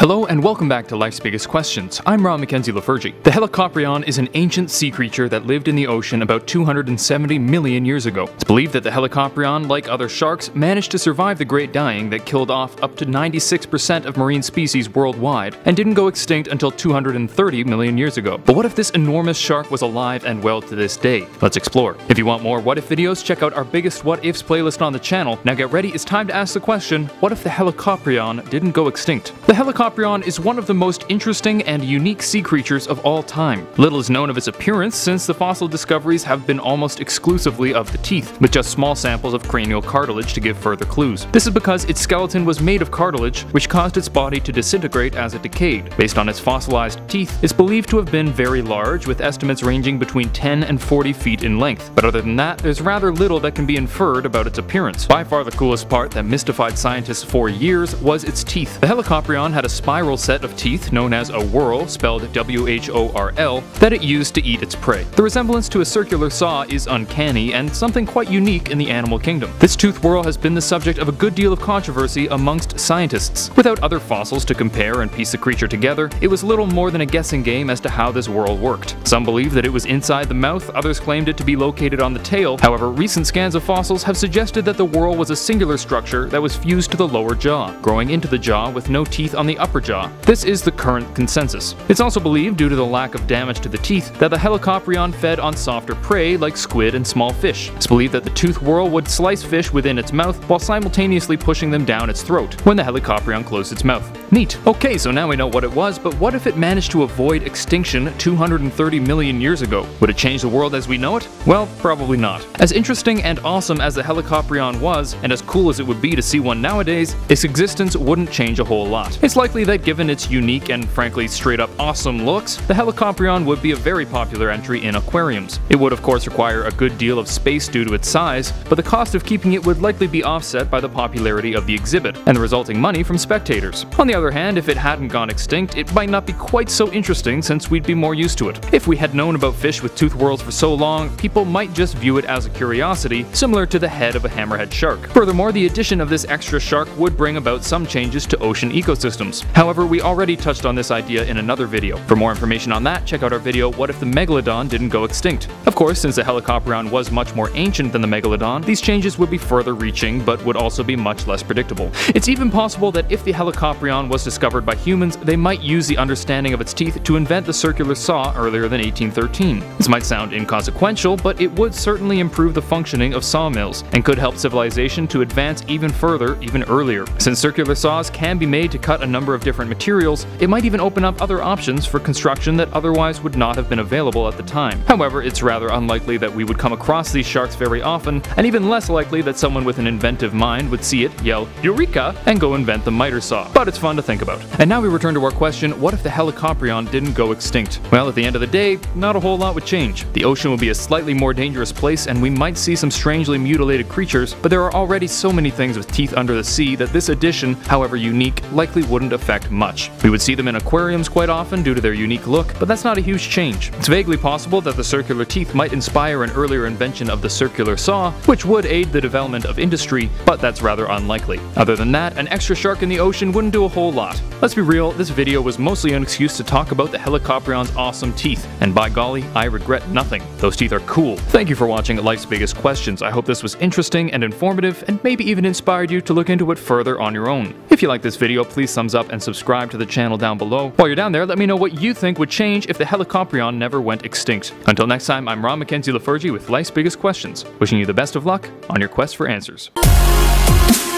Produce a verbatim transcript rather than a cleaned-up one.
Hello and welcome back to Life's Biggest Questions. I'm Ron Mackenzie Lafergie. The Helicoprion is an ancient sea creature that lived in the ocean about two hundred seventy million years ago. It's believed that the Helicoprion, like other sharks, managed to survive the Great Dying that killed off up to ninety-six percent of marine species worldwide and didn't go extinct until two hundred thirty million years ago. But what if this enormous shark was alive and well to this day? Let's explore. If you want more what if videos, check out our biggest what ifs playlist on the channel. Now get ready, it's time to ask the question, what if the Helicoprion didn't go extinct? The Helicoprion is one of the most interesting and unique sea creatures of all time. Little is known of its appearance since the fossil discoveries have been almost exclusively of the teeth, with just small samples of cranial cartilage to give further clues. This is because its skeleton was made of cartilage, which caused its body to disintegrate as it decayed. Based on its fossilized teeth, it's believed to have been very large, with estimates ranging between ten and forty feet in length. But other than that, there's rather little that can be inferred about its appearance. By far the coolest part that mystified scientists for years was its teeth. The Helicoprion had a spiral set of teeth known as a whorl, spelled W H O R L, that it used to eat its prey. The resemblance to a circular saw is uncanny and something quite unique in the animal kingdom. This tooth whorl has been the subject of a good deal of controversy amongst scientists. Without other fossils to compare and piece the creature together, it was little more than a guessing game as to how this whorl worked. Some believe that it was inside the mouth, others claimed it to be located on the tail. However, recent scans of fossils have suggested that the whorl was a singular structure that was fused to the lower jaw, growing into the jaw with no teeth on the upper jaw. This is the current consensus. It's also believed, due to the lack of damage to the teeth, that the Helicoprion fed on softer prey like squid and small fish. It's believed that the tooth whorl would slice fish within its mouth while simultaneously pushing them down its throat when the Helicoprion closed its mouth. Neat. Okay, so now we know what it was, but what if it managed to avoid extinction two hundred thirty million years ago? Would it change the world as we know it? Well, probably not. As interesting and awesome as the Helicoprion was, and as cool as it would be to see one nowadays, its existence wouldn't change a whole lot. It's likely that given its unique and frankly straight up awesome looks, the Helicoprion would be a very popular entry in aquariums. It would of course require a good deal of space due to its size, but the cost of keeping it would likely be offset by the popularity of the exhibit and the resulting money from spectators. On the other hand, if it hadn't gone extinct, it might not be quite so interesting since we'd be more used to it. If we had known about fish with tooth whorls for so long, people might just view it as a curiosity, similar to the head of a hammerhead shark. Furthermore, the addition of this extra shark would bring about some changes to ocean ecosystems. However, we already touched on this idea in another video. For more information on that, check out our video, What if the Megalodon didn't go extinct? Of course, since the Helicoprion was much more ancient than the Megalodon, these changes would be further reaching, but would also be much less predictable. It's even possible that if the Helicoprion was discovered by humans, they might use the understanding of its teeth to invent the circular saw earlier than eighteen thirteen. This might sound inconsequential, but it would certainly improve the functioning of sawmills, and could help civilization to advance even further, even earlier. Since circular saws can be made to cut a number of different materials, it might even open up other options for construction that otherwise would not have been available at the time. However, it's rather unlikely that we would come across these sharks very often, and even less likely that someone with an inventive mind would see it, yell "Eureka!" and go invent the miter saw. But it's fun to think about. And now we return to our question, what if the Helicoprion didn't go extinct? Well, at the end of the day, not a whole lot would change. The ocean would be a slightly more dangerous place, and we might see some strangely mutilated creatures, but there are already so many things with teeth under the sea that this addition, however unique, likely wouldn't affect much. We would see them in aquariums quite often due to their unique look, but that's not a huge change. It's vaguely possible that the circular teeth might inspire an earlier invention of the circular saw, which would aid the development of industry, but that's rather unlikely. Other than that, an extra shark in the ocean wouldn't do a whole lot. Let's be real, this video was mostly an excuse to talk about the Helicoprion's awesome teeth, and by golly, I regret nothing. Those teeth are cool. Thank you for watching Life's Biggest Questions. I hope this was interesting and informative, and maybe even inspired you to look into it further on your own. If you like this video, please thumbs up and subscribe to the channel down below. While you're down there, let me know what you think would change if the Helicoprion never went extinct. Until next time, I'm Ron Mackenzie Lafergie with Life's Biggest Questions, wishing you the best of luck on your quest for answers.